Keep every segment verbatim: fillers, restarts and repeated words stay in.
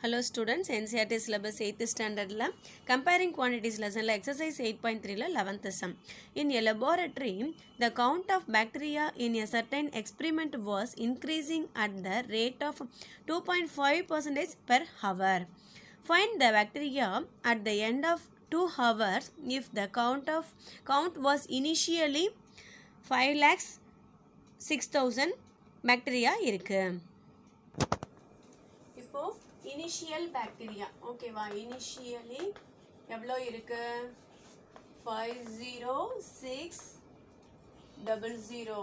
Hello students, N C E R T syllabus eighth standard la comparing quantities lesson la exercise eight point three la eleventh sum. In a laboratory, the count of bacteria in a certain experiment was increasing at the rate of two point five percent per hour. Find the bacteria at the end of two hours if the count of count was initially five lakhs six thousand bacteria இருக்கு. இப்போ initial bacteria ஓகேவா initially எவ்வளோ இருக்கு five zero six double zero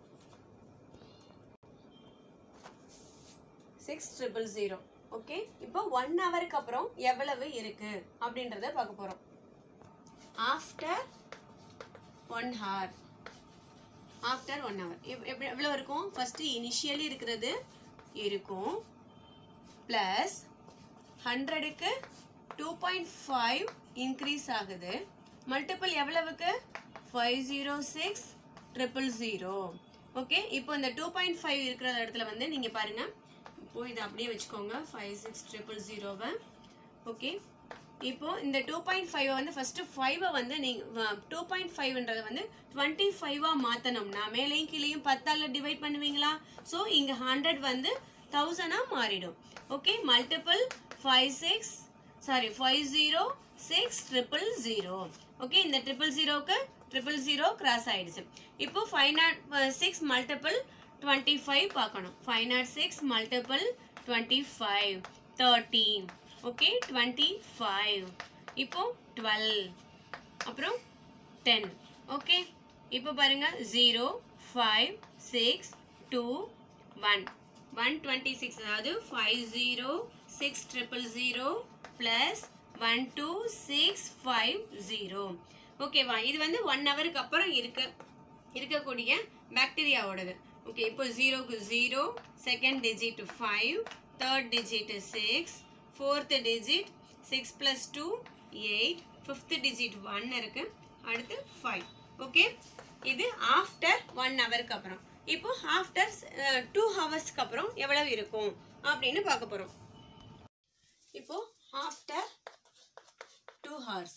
six triple zero okay இப்போ one ஹவருக்கு அப்புறம் எவ்வளவு இருக்கு அப்படின்றத பார்க்க போறோம் after one hour after one hour எவ்வளவு இருக்கும் ஃபர்ஸ்ட் initially இருக்கிறது இருக்கும் plus one hundred க்கு two point five increase ஆகுது multiple எவ்வளவுக்கு five zero six triple zero okay இப்போ இந்த two point five இருக்கிற இடத்துல வந்து நீங்க பாருங்க இப்போ இத அப்படியே வெச்சுக்கோங்க five six triple zero வை ஓகே இப்போ இந்த two point five வந்து ஃபர்ஸ்ட் five வந்து நீங்க two point five ன்றது வந்து twenty-five ஆ மாத்தணும்னா மேலேயும் கீழேயும் ten ஆல டிவைட் பண்ணுவீங்களா சோ இங்க one hundred வந்து one thousand ஆ மாறிடும் okay multiple five six sorry five zero six triple zero okay இந்த triple zero க்கு triple zero கிராஸ் ஆயிடுச்சு இப்போ five oh six multiple twenty-five பார்க்கணும் five oh six multiple twenty-five thirty okay twenty-five இப்போ twelve அப்புறம் ten okay இப்போ பாருங்க zero five six two one one twenty-six அதாவது five zero six triple zero plus one two six five zero ஓகேவா இது வந்து one ஹவருக்கு அப்புறம் இருக்க இருக்கக்கூடிய பாக்டீரியாவோடது ஓகே இப்போ zero க்கு zero second digit five third digit six fourth digit six plus two eight fifth digit one இருக்கு அடுத்து five ஓகே இது after one ஹவருக்கு அப்புறம் இப்போ after uh, two hours க்கு அப்புறம் எவ்வளவு இருக்கும் அப்படினு பார்க்க போறோம் இப்போ after two hours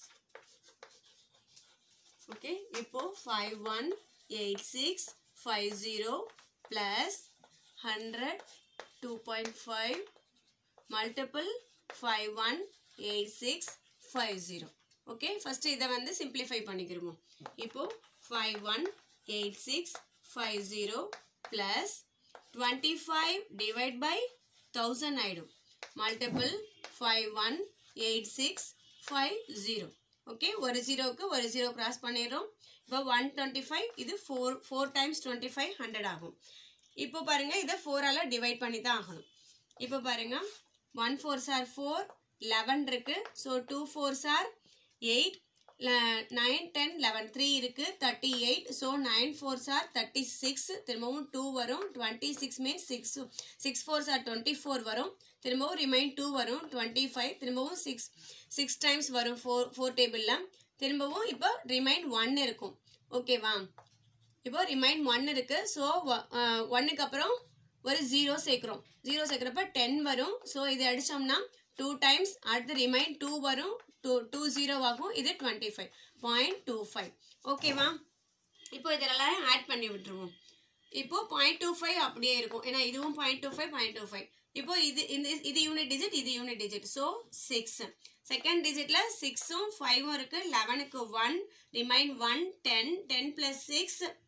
ஓகே இப்போ five one eight six five zero plus one hundred two point five multiple five one eight six five zero okay first இத வந்து சிம்பிளிஃபை பண்ணிக்கிறோம் இப்போ five one eight six five zero plus twenty-five divided by one thousand ஆயிடும் multiple five one eight six five zero okay ஒரு ஜீரோக்கு ஒரு zero cross பண்ணிரோம் இப்போ one twenty-five இது four four times twenty-five one hundred ஆகும் இப்போ பாருங்க இத four ஆல டிவைட் பண்ணி தான் ஆகணும் இப்போ பாருங்க one fours are four eleven இருக்கு so two fours are eight nine ten eleven three இருக்கு thirty-eight so nine fours are thirty-six திரும்பவும் two வரும் twenty-six means six six fours are twenty-four வரும் திரும்பவும் remain two வரும் twenty-five திரும்பவும் six six times வரும் four four டேபிள்ல திரும்பவும் இப்போ remain one இருக்கும் ஓகேவா இப்போ remain one இருக்கு so one க்கு அப்புறம் ஒரு zero சேர்க்கறோம் zero சேர்க்கறப்ப ten வரும் so இத அடிச்சோம்னா two times அடுத்து remain two வரும் two zero ஆகும் இது twenty-five point two five ஓகேவா இப்போ இதெல்லாம் ஆட் பண்ணி விட்டுருவோம் இப்போ point two five அப்படியே இருக்கும் ஏனா இதுவும் point two five point two five இப்போ இது இது யூனிட் டிஜிட் இது unit digit so six second டிஜிட்ல six உம் five உம் இருக்கு eleven க்கு one remain one ten ten plus six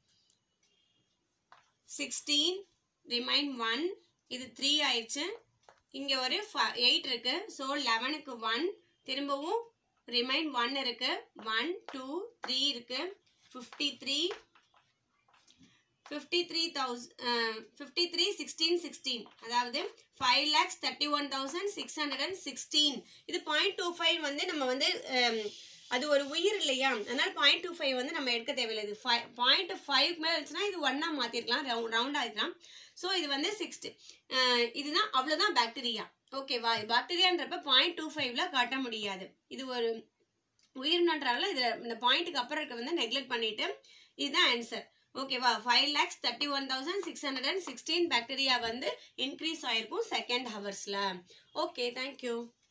sixteen remain one இது three ஆயிடுச்சு இங்க ஒரு eight இருக்கு சோ eleven க்கு one திரும்பவும் ரிமைன் one இருக்கு one two three இருக்கு fifty-three fifty-three thousand fifty-three sixteen sixteen அதாவது five lakhs thirty-one thousand six hundred sixteen இது point two five வந்து நம்ம வந்து அது ஒரு உயிர் இல்லையா அதனால point two five வந்து நம்ம எடுக்க தேவையில்லை இது point five க்கு மேல இருந்துச்சுனா இது one ஆ மாத்திரலாம் ரவுண்ட் ஆயிடலாம் சோ இது வந்து sixty இதுதான் அவ்வளவுதான் பாக்டீரியா ஓகேவா பாக்டீரியான்றப்ப point two five ல காட்ட முடியாது இது ஒரு உயிரினம்ன்றதால இது இந்த பாயிண்ட்க்கு அப்புறம் இருக்க வந்து நெக்லெக்ட் பண்ணிட்டு இதுதான் ஆன்சர் ஓகேவா five lakhs thirty one thousand six hundred and sixteen bacteria வந்து இன்க்ரீஸ் ஆயிருக்கும் செகண்ட் ஹவர்ஸில். Okay thank you.